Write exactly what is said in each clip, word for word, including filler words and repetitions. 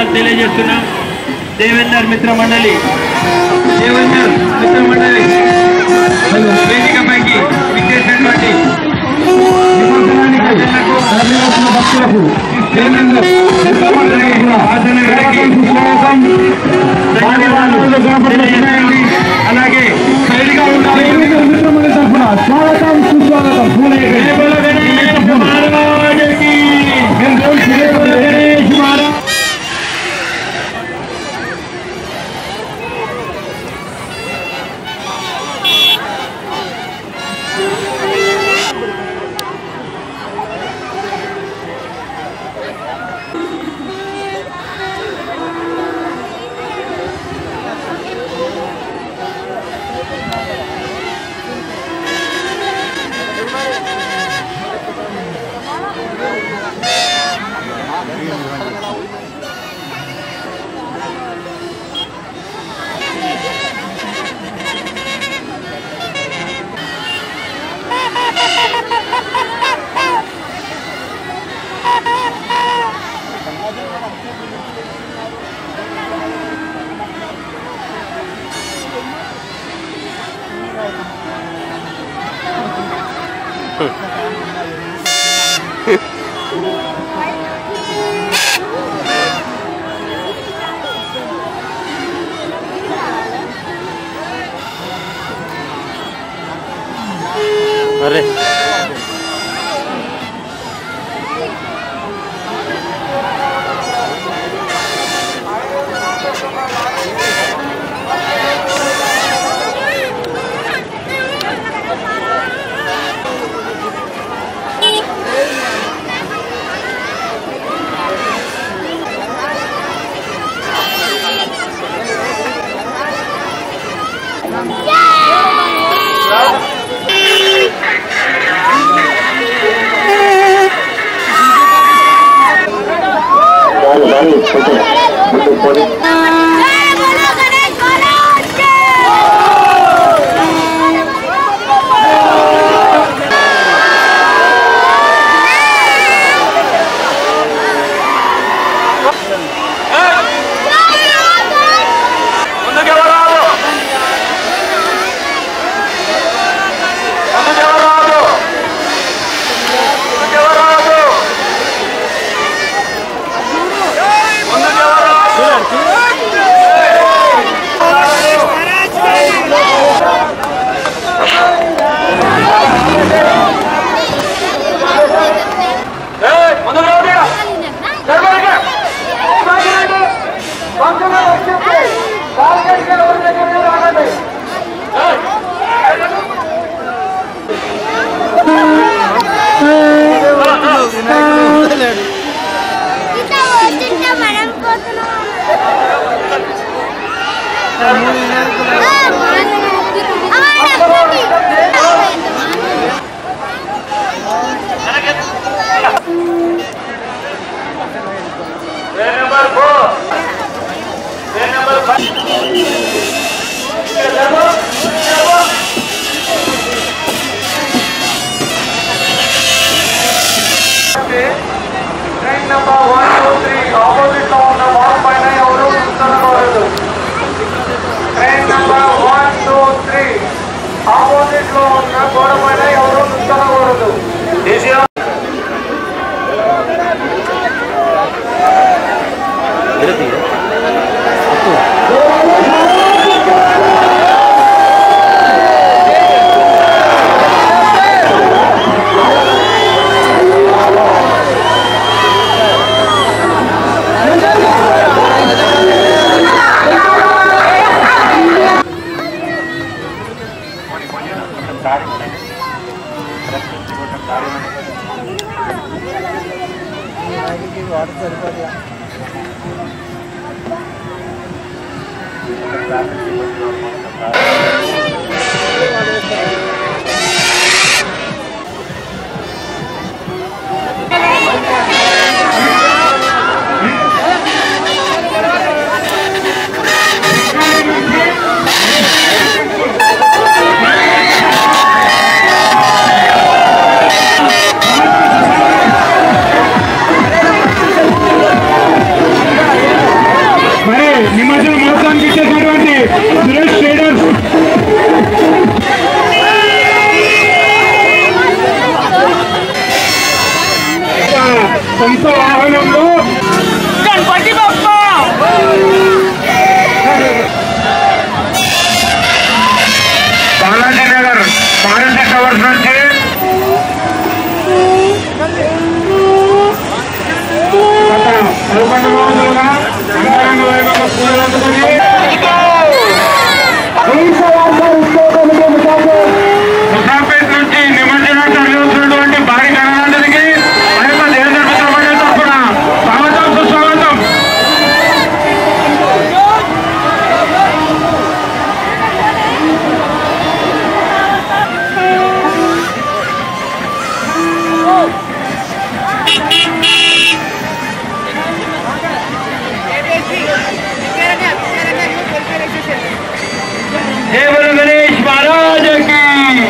తెలియజేస్తున్నాం. దేవేందర్ మిత్ర మండలి దేవేందర్ మిత్ర మండలి వేదికపైకి విచ్చేసినటువంటి భక్తులకు అలాగే స్వాగతం సుస్వాగతం. अरे जय बोलो गणेश महाराज की।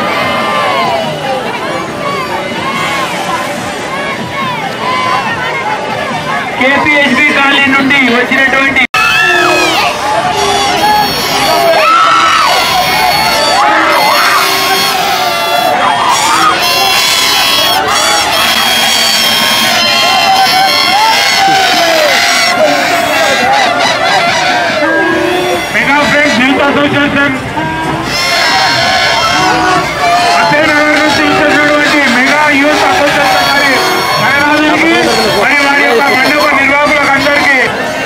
केपीएचबी కాలనీ నుండి వచ్చినటువంటి మెగా ఫ్రెండ్స్ యూత్ అసోసియేషన్ అత్తేనగర్ నుంచి ఇచ్చినటువంటి మెగా యూత్ అసోసియేషన్ గారి నగరానికి మరి వారి యొక్క మండప నిర్వాహకులకు అందరికీ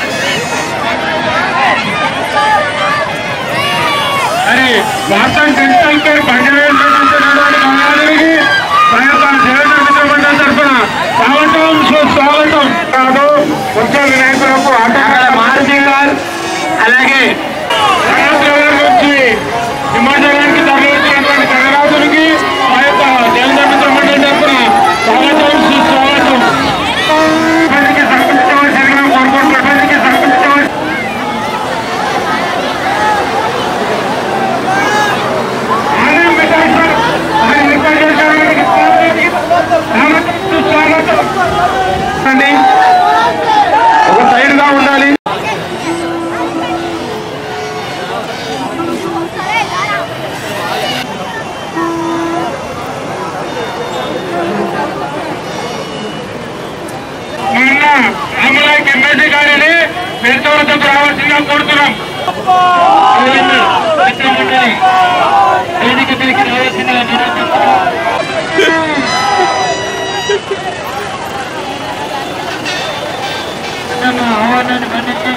మరి వార్తన్ డెంటల్ కేర్ పంజాబ్ నిర్వహించినటువంటి నగరానికి మా యొక్క జగన్ మిత్రమండలి తరఫున స్వాగతం సుస్వాగతం కాదు ఉద్యోగ వినాయకులకు ఆటగాళ్ళ మారుతి గారు అలాగే నుంచి హిమాచలానికి తరలించినటువంటి జగరాజునికి మా యొక్క జగన్ మిత్రమండలి తరఫున స్వాగతం సుస్వాగతం. ప్రపంచకి సమర్పించవలసిందిగా కోరుకుంటున్నాం. ప్రపంచకి సమర్పించవలసి ఆలయం పెట్టారు సార్. ఆయన ఏర్పాటు చేశారు. స్వాగతం సుస్వాగతం అండి. ఒక సైడ్ గా ఉండాలి. అమలాకి ఎమ్మెల్సీ గారిని పెద్దవద్దకు రావాల్సిందిగా కోరుతున్నాం. వేదిక మీదకి రావాల్సిందిగా ఆహ్వానాన్ని మన్నించి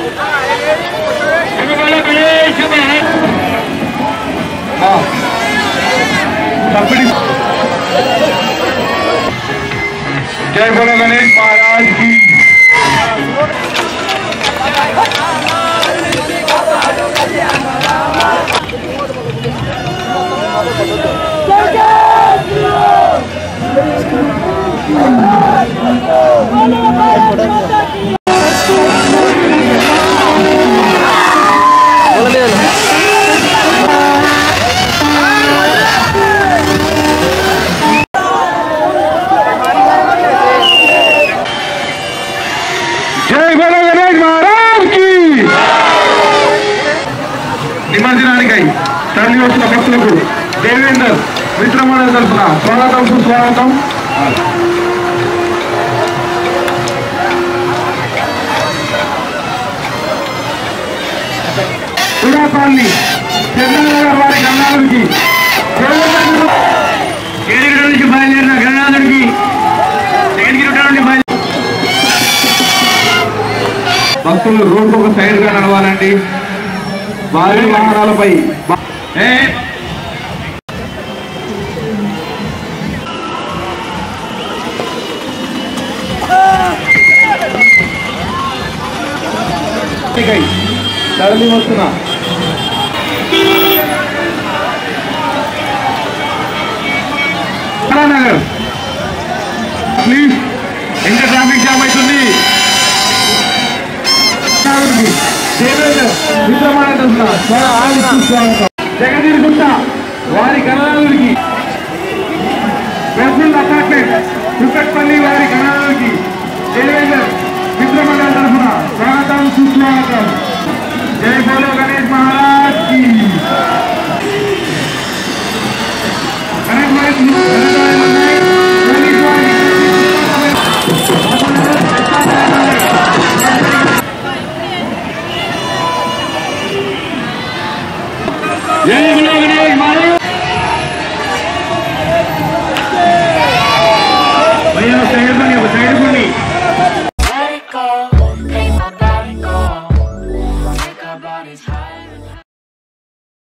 जय बोलो गणेश महाराज की। जय बोलो गणेश महाराज की। నిమజ్జనానికై తరలి వచ్చిన భక్తులకు దేవేందర్ మిత్రమండలి తరఫున స్వాగతం సుస్వాగతం. కాలనీ చంద్రనగర్ వారి గణనాథుడికి ఏడుగురు నుంచి బయలుదేరిన గణనాథుడికి భక్తులు రోడ్డు ఒక సైడ్ గా నడవాలండి. భారీ వాహనాలపై తరలి వస్తున్నా నగర్ ప్లీజ్ ఇంకా ట్రాఫిక్ జామ్ అవుతుంది. జగదీర్గుట్ట వారి గణనాథుడికి ప్రఫుల్ అపార్ట్మెంట్ చుక్కట్పల్లి వారి గణనాథుడికి దేవేందర్